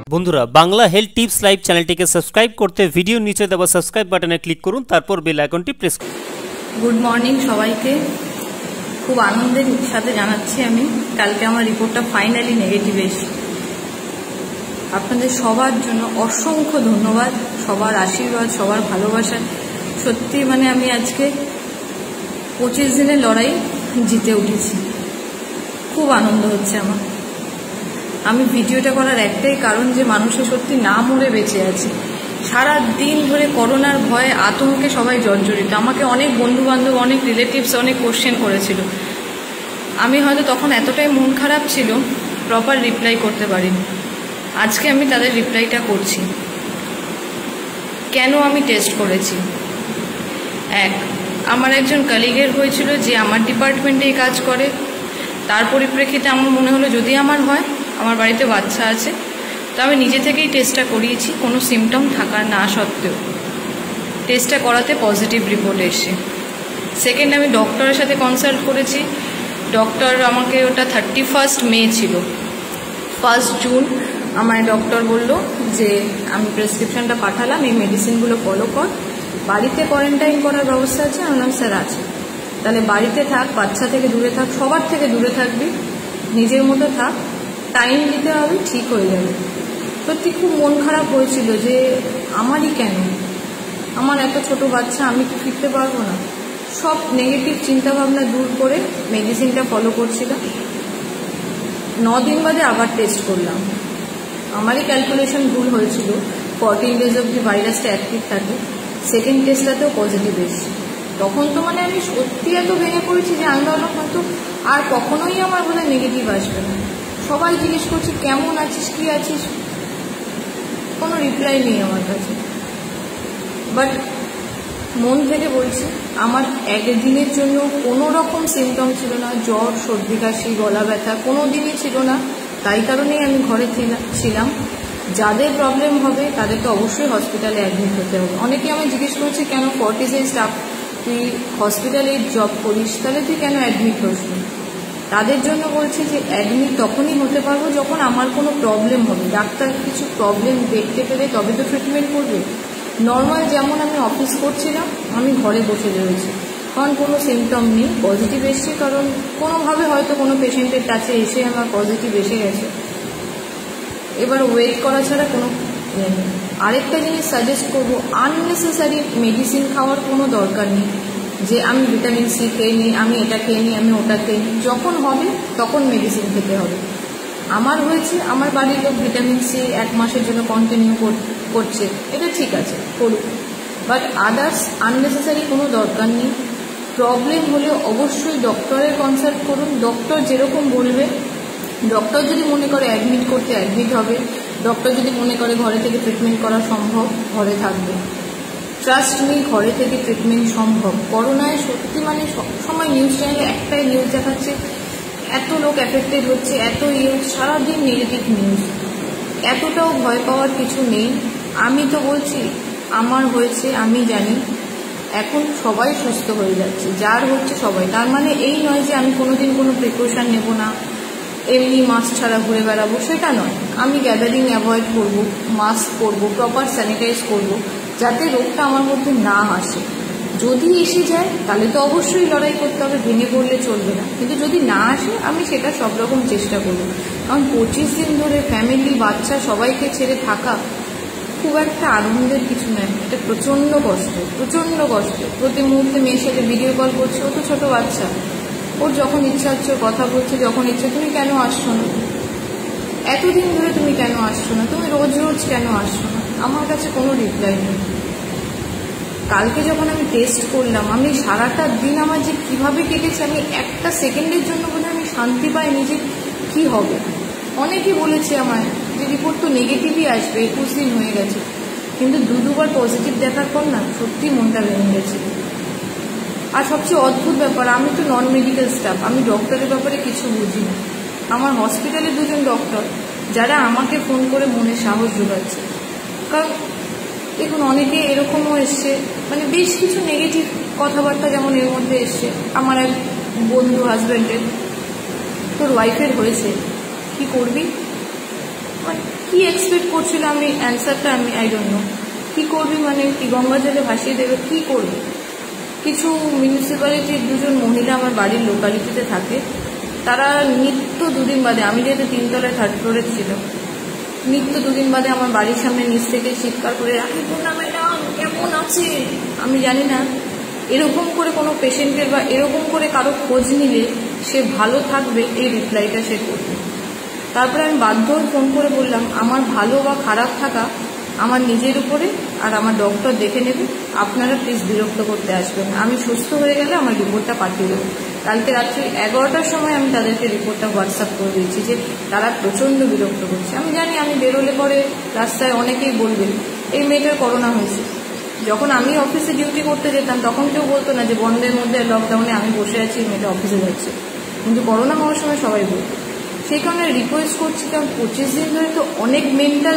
বন্ধুরা Bangla health tips live চ্যানেলটিকে subscribe করতে ভিডিও নিচে দেওয়া সাবস্ক্রাইব বাটনে ক্লিক করুন, তারপর বেল আইকনটি প্রেস করুন। গুড মর্নিং সবাইকে। খুব আনন্দের সাথে জানাচ্ছি আমি কালকে আমার রিপোর্টটা ফাইনালি নেগেটিভ এসে। আপনাদের সবার জন্য অসংখ্য ধন্যবাদ, সবার আশীর্বাদ, সবার ভালোবাসা। সত্যি মানে আমি আজকে 25 দিনের লড়াই জিতে উঠেছি। খুব আনন্দ হচ্ছে আমার। আমি ভিডিওটা করার একটাই কারণ যে মানুষের সত্যি না মরে বেঁচে আছে। সারা দিন ধরে করোনার ভয়ে আতঙ্কে সবাই জর্জরিত। আমাকে অনেক বন্ধুবান্ধব, অনেক রিলেটিভস অনেক কোশ্চেন করেছিল। আমি হয়তো তখন এতটাই মন খারাপ ছিল, প্রপার রিপ্লাই করতে পারিনি। আজকে আমি তাদের রিপ্লাইটা করছি। কেন আমি টেস্ট করেছি? আমার একজন কলিগের হয়েছিল যে আমার ডিপার্টমেন্টেই কাজ করে। তার পরিপ্রেক্ষিতে আমার মনে হলো যদি আমার হয়, আমার বাড়িতে বাচ্চা আছে, তো আমি নিজে থেকেই টেস্টটা করিয়েছি কোনো সিমটম থাকার না সত্ত্বেও। টেস্টটা করাতে পজিটিভ রিপোর্ট এসে। সেকেন্ড, আমি ডক্টরের সাথে কনসাল্ট করেছি। ডক্টর আমাকে ওটা 31 মে ছিল, 1 জুন আমায় ডক্টর বলল যে আমি প্রেসক্রিপশনটা পাঠালাম, এই মেডিসিনগুলো ফলো কর, বাড়িতে কোয়ারেন্টাইন করার ব্যবস্থা আছে? আমি বললাম স্যার আছে। তাহলে বাড়িতে থাক, বাচ্চা থেকে দূরে থাক, সবার থেকে দূরে থাকবি, নিজের মতো থাক, টাইম দিতে হবে, ঠিক হয়ে যাবে। সত্যি খুব মন খারাপ হয়েছিল যে আমারই কেন, আমার এত ছোট বাচ্চা, আমি কি ফিরতে পারবো না? সব নেগেটিভ চিন্তাভাবনা দূর করে মেডিসিনটা ফলো করছিলাম। 9 দিন বাদে আবার টেস্ট করলাম। আমারই ক্যালকুলেশন ভুল হয়েছিল, 14 ডেজ অবধি ভাইরাসটা অ্যাক্টিভ থাকে। সেকেন্ড টেস্টটাতেও পজিটিভ এসেছে। তখন তো মানে আমি সত্যি এত ভেঙে পড়েছি যে আমি ভাবলাম হয়তো আর কখনোই আমার বোধহয় নেগেটিভ আসবে না। সবাই জিজ্ঞেস করছে কেমন আছিস, কি আছিস, কোনো রিপ্লাই নেই আমার কাছে। বাট মন থেকে বলছি, আমার একদিনের জন্য কোনো রকম সিমটম ছিল না, জ্বর, সর্দি, কাশি, গলা ব্যথা কোনো দিনই ছিল না। তাই কারণেই আমি ঘরে ছিলাম। যাদের প্রবলেম হবে তাদেরকে অবশ্যই হসপিটালে অ্যাডমিট হতে হবে। অনেকে আমায় জিজ্ঞেস করছে কেন ফর্টিসের স্টাফ, তুই হসপিটালে জব করিস, তাহলে তুই কেন অ্যাডমিট হোস? তাদের জন্য বলছি যে অ্যাডমিট তখনই হতে পারবো যখন আমার কোনো প্রবলেম হবে। ডাক্তার কিছু প্রবলেম দেখতে পেলে তবে তো ট্রিটমেন্ট করবে। নর্মাল যেমন আমি অফিস করছিলাম, আমি ঘরে বসে রয়েছি, কারণ কোনো সিমটম নেই, পজিটিভ এসছে, কারণ কোনোভাবে হয়তো কোনো পেশেন্টের কাছে এসে আমার পজিটিভ এসে গেছে। এবার ওয়েট করা ছাড়া কোনো নেই। আরেকটা জিনিস সাজেস্ট করবো, আননেসেসারি মেডিসিন খাওয়ার কোনো দরকার নেই যে আমি ভিটামিন সি খেয়ে নিই, আমি এটা খেয়ে নিই, আমি ওটা খেয়ে নিই। যখন হবে তখন মেডিসিন খেতে হবে। আমার হয়েছে, আমার বাড়ির লোক ভিটামিন সি 1 মাসের জন্য কন্টিনিউ করছে, এটা ঠিক আছে, করুক। বাট আদার্স আননেসেসারি কোনো দরকার নেই। প্রবলেম হলে অবশ্যই ডক্টরের কনসাল্ট করুন। ডক্টর যেরকম বলবে, ডক্টর যদি মনে করে অ্যাডমিট করতে অ্যাডমিট হবে, ডক্টর যদি মনে করে ঘরে থেকে ট্রিটমেন্ট করা সম্ভব, ঘরে থাকবে। ট্রাস্ট মি, ঘরে থেকে ট্রিটমেন্ট সম্ভব। করোনায় সত্যি মানে সবসময় নিউজ চ্যানেলে একটাই নিউজ দেখাচ্ছে, এত লোক অ্যাফেক্টেড হচ্ছে, এত সারাদিন নেগেটিভ নিউজ। এতটাও ভয় পাওয়ার কিছু নেই। আমি তো বলছি আমার হয়েছে, আমি জানি, এখন সবাই সুস্থ হয়ে যাচ্ছে, যার হচ্ছে সবাই। তার মানে এই নয় যে আমি কোনোদিন কোনো প্রিকশন নেব না, এমনি মাস্ক ছাড়া ঘুরে বেড়াবো, সেটা নয়। আমি গ্যাদারিং অ্যাভয়েড করব, মাস্ক পরবো, প্রপার স্যানিটাইজ করব, যাতে রোগটা আমার মধ্যে না আসে। যদি এসে যায় তাহলে তো অবশ্যই লড়াই করতে হবে, ভেঙে পড়লে চলবে না। কিন্তু যদি না আসে, আমি সেটা সব রকম চেষ্টা করব। কারণ 25 দিন ধরে ফ্যামিলি, বাচ্চা সবাইকে ছেড়ে থাকা খুব একটা আনন্দের কিছু নয়। এটা প্রচণ্ড কষ্ট, প্রচণ্ড কষ্ট। প্রতি মুহূর্তে মেয়ের সাথে ভিডিও কল করছে, ও তো ছোটো বাচ্চা, ওর যখন ইচ্ছা হচ্ছে কথা বলছে, যখন ইচ্ছে। তুমি কেন আসছো না? এতদিন ধরে তুমি কেন আসছো না? তুমি রোজ রোজ কেন আসছো না? আমার কাছে কোনো রিপ্লাই নেই। কালকে যখন আমি টেস্ট করলাম, আমি সারাটা দিন আমার যে কীভাবে কেটেছে, আমি একটা সেকেন্ডের জন্য বোধহয় আমি শান্তি পাইনি যে কী হবে। অনেকে বলেছে আমায় যে রিপোর্ট তো নেগেটিভই আসবে, 21 দিন হয়ে গেছে। কিন্তু দুবার পজিটিভ দেখার পর না সত্যি মনটা ভেঙে গেছে। আর সবচেয়ে অদ্ভুত ব্যাপার, আমি তো নন মেডিকেল স্টাফ, আমি ডক্টরের ব্যাপারে কিছু বুঝি না। আমার হসপিটালে 2 জন ডক্টর যারা আমাকে ফোন করে মনে সাহস যোগাচ্ছে। কারণ দেখুন, অনেকে এরকমও এসছে, মানে বেশ কিছু নেগেটিভ কথাবার্তা যেমন এর মধ্যে এসছে। আমার এক বন্ধু হাজব্যান্ডের, তোর ওয়াইফের হয়েছে, কি করবি, মানে কি এক্সপেক্ট করছিল আমি অ্যান্সারটা আমি আই ডোন্ট নো। কী করবি মানে কি গঙ্গা জলে ভাসিয়ে দেবে, কী করবি? কিছু মিউনিসিপ্যালিটির দুজন মহিলা আমার বাড়ির লোকালিটিতে থাকে, তারা নিত্য দুদিন বাদে, আমি যেহেতু 3 তলায় 3rd ফ্লোরে ছিল, নিত্য দুদিন বাদে আমার বাড়ির সামনে নিচ থেকে চিৎকার করে না ম্যাডাম কেমন আছে। আমি জানি না এরকম করে কোনো পেশেন্টের বা এরকম করে কারো খোঁজ নিলে সে ভালো থাকবে এই রিপ্লাইটা সে করবে। তারপরে আমি বাধ্য হয়ে ফোন করে বললাম আমার ভালো বা খারাপ থাকা আমার নিজের উপরে, আর আমার ডক্টর দেখে নেবে, আপনারা প্লিজ বিরক্ত করতে আসবেন। আমি সুস্থ হয়ে গেলে আমার রিপোর্টটা পাঠিয়ে দেবো। কালকে রাত্রি 11টার সময় আমি তাদেরকে রিপোর্টটা হোয়াটসঅ্যাপ করে দিয়েছি যে তারা প্রচণ্ড বিরক্ত করছে। আমি জানি আমি বেরোলে পরে রাস্তায় অনেকেই বলবেন এই মেয়েটার করোনা হয়েছে। যখন আমি অফিসে ডিউটি করতে যেতাম তখন কেউ বলতো না যে বন্ধের মধ্যে লকডাউনে আমি বসে আছি, মেয়েটা অফিসে যাচ্ছে, কিন্তু করোনা হওয়ার সময় সবাই বলতো। সেই কারণে রিকোয়েস্ট করছি, কারণ 25 দিন ধরে তো অনেক মেন্টাল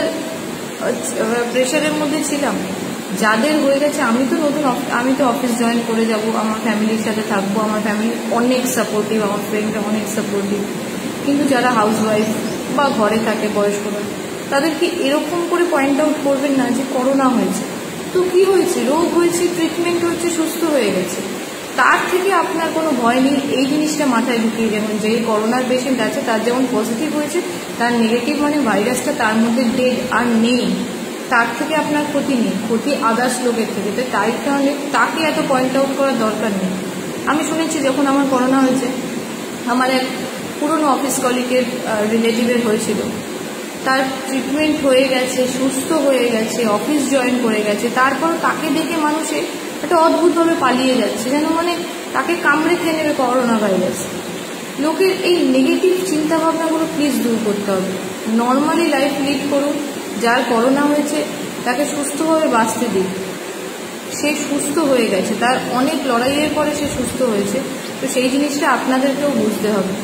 প্রেশারের মধ্যে ছিলাম। যাদের হয়ে গেছে, আমি তো অফিস জয়েন করে যাব, আমার ফ্যামিলির সাথে থাকবো, আমার ফ্যামিলি অনেক সাপোর্টিভ, আমার ফ্রেন্ডরা অনেক সাপোর্টিভ, কিন্তু যারা হাউসওয়াইফ বা ঘরে থাকে বয়স্করা, তাদেরকে এরকম করে পয়েন্ট আউট করবেন না যে করোনা হয়েছে, তো কি হয়েছে, রোগ হয়েছে, ট্রিটমেন্ট হচ্ছে, সুস্থ হয়ে গেছে, তার থেকে আপনার কোনো ভয় নেই। এই জিনিসটা মাথায় ঢুকিয়ে, যেমন যেই করোনার পেশেন্ট আছে তার যেমন পজিটিভ হয়েছে, তার নেগেটিভ মানে ভাইরাসটা তার মধ্যে ডেড আর নেই, তার থেকে আপনার ক্ষতি নেই, ক্ষতি আদার্স লোকের থেকে। তো তাই কারণে তাকে এত পয়েন্ট আউট করার দরকার নেই। আমি শুনেছি যখন আমার করোনা হয়েছে, আমার এক পুরনো অফিস কলিগের রিলেটিভের হয়েছিল, তার ট্রিটমেন্ট হয়ে গেছে, সুস্থ হয়ে গেছে, অফিস জয়েন করে গেছে, তারপর তাকে দেখে মানুষে একটা অদ্ভুতভাবে পালিয়ে যাচ্ছে, যেন মানে তাকে কামড়ে খেয়ে নেবে করোনা ভাইরাস। লোকের এই নেগেটিভ চিন্তাভাবনাগুলো প্লিজ দূর করতে হবে। নর্মালি লাইফ লিড করুন। যার করোনা হয়েছে তাকে সুস্থভাবে বাঁচতে দিন। সে সুস্থ হয়ে গেছে, তার অনেক লড়াইয়ের পরে সে সুস্থ হয়েছে, তো সেই জিনিসটা আপনাদেরকেও বুঝতে হবে।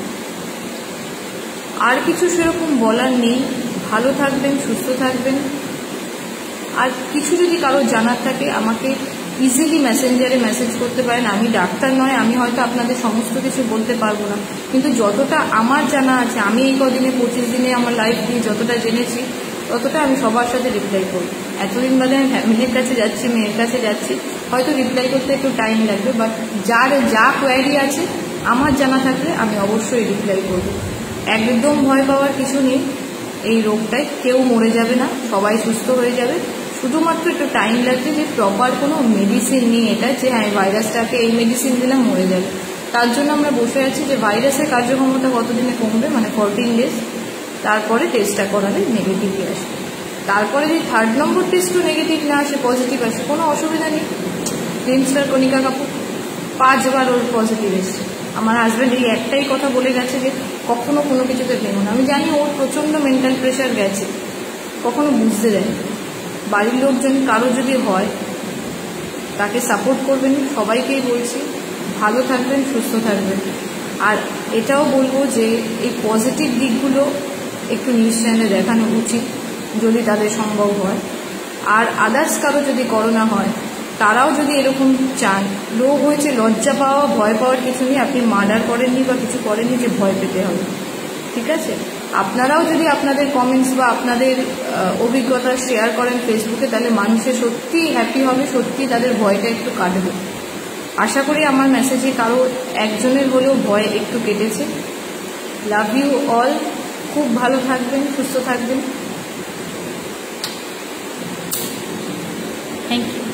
আর কিছু সেরকম বলার নেই। ভালো থাকবেন, সুস্থ থাকবেন। আর কিছু যদি কারো জানার থাকে আমাকে ইজিলি মেসেঞ্জারে মেসেজ করতে পারেন। আমি ডাক্তার নয়, আমি হয়তো আপনাদের সমস্ত কিছু বলতে পারবো না, কিন্তু যতটা আমার জানা আছে, আমি এই কদিনে 25 দিনে আমার লাইফ নিয়ে যতটা জেনেছি ততটা আমি সবার সাথে রিপ্লাই করি। এতদিন বাদে আমি ফ্যামিলির কাছে যাচ্ছি, মেয়ের কাছে যাচ্ছি, হয়তো রিপ্লাই করতে একটু টাইম লাগবে, বাট যার যা কোয়ারি আছে আমার জানা থাকলে আমি অবশ্যই রিপ্লাই করব। একদম ভয় পাওয়ার কিছু নেই, এই রোগটায় কেউ মরে যাবে না, সবাই সুস্থ হয়ে যাবে। শুধুমাত্র একটু টাইম লাগছে, যে প্রপার কোনো মেডিসিন নেই এটা যে হ্যাঁ ভাইরাসটাকে এই মেডিসিন দিলাম মরে যাবে। তার জন্য আমরা বসে আছি যে ভাইরাসের কার্যক্ষমতা কতদিনে কমবে, মানে 14 ডেজ, তারপরে টেস্টটা করালে নেগেটিভই আসে। তারপরে যদি 3rd নম্বর টেস্টও নেগেটিভ না আসে, পজিটিভ আসে, কোনো অসুবিধা নেই। ফিল্ম স্টার কণিকা কাপুর 5 বার ওর পজিটিভ এসছে। আমার হাজব্যান্ড এই একটাই কথা বলে গেছে যে কখনো কোনো কিছুতে ভেঙো না। আমি জানি ওর প্রচণ্ড মেন্টাল প্রেশার গেছে, কখনো বুঝতে দেয়। বাড়ির লোকজন কারো যদি হয় তাকে সাপোর্ট করবেন, সবাইকেই বলছি ভালো থাকবেন, সুস্থ থাকবেন। আর এটাও বলবো যে এই পজিটিভ দিকগুলো একটু নিউজ চ্যানেলে দেখানো উচিত যদি তাদের সম্ভব হয়। আর আদার্স কারো যদি করোনা হয়, তারাও যদি এরকম চান, রোগ হয়েছে, লজ্জা পাওয়া, ভয় পাওয়ার কিছু নেই। আপনি মার্ডার করেননি বা কিছু করেননি যে ভয় পেতে হবে, ঠিক আছে? আপনারাও যদি আপনাদের কমেন্টস বা আপনাদের অভিজ্ঞতা শেয়ার করেন ফেসবুকে, তাহলে মানুষের সত্যিই হ্যাপি হবে, সত্যি তাদের ভয়টা একটু কাটবে। আশা করি আমার মেসেজে কারো একজনের হলেও ভয় একটু কেটেছে। লাভ ইউ অল, খুব ভালো থাকবেন, সুস্থ থাকবেন। Thank you.